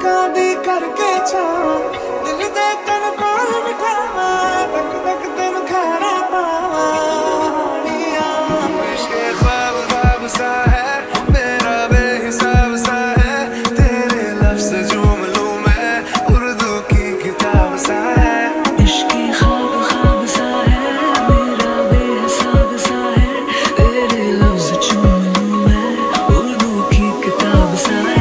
पलकां दी करके छावां दिल दे तन कोल बिठावां तक तक तन खाना पावां हानिया इश्क ख्वाब ख्वाब सा है मेरा बेहिसाब सा है तेरे लफ्ज़ झूम लूं मैं उर्दू की किताब सा है इश्क ख्वाब ख्वाब सा है मेरा बेहिसाब सा है तेरे लफ्ज़ झूम लूं मैं उर्दू की किताब सा है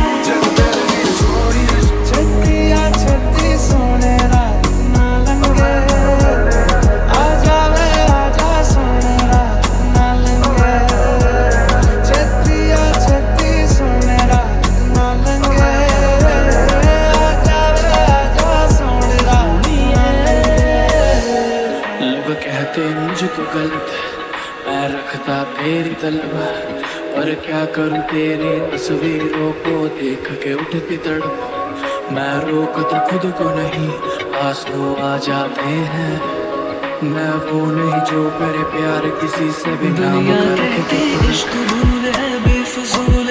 कहते मुझको गलत मैं रखता तेरी तलब पर क्या करूं तेरी तस्वीरों को देख के उठती तड़प मैं रोकता खुद को नहीं पास वो आ जाते हैं मैं वो नहीं जो मेरे प्यार किसी से भी नाम करके इश्क दूर है बेफिजूल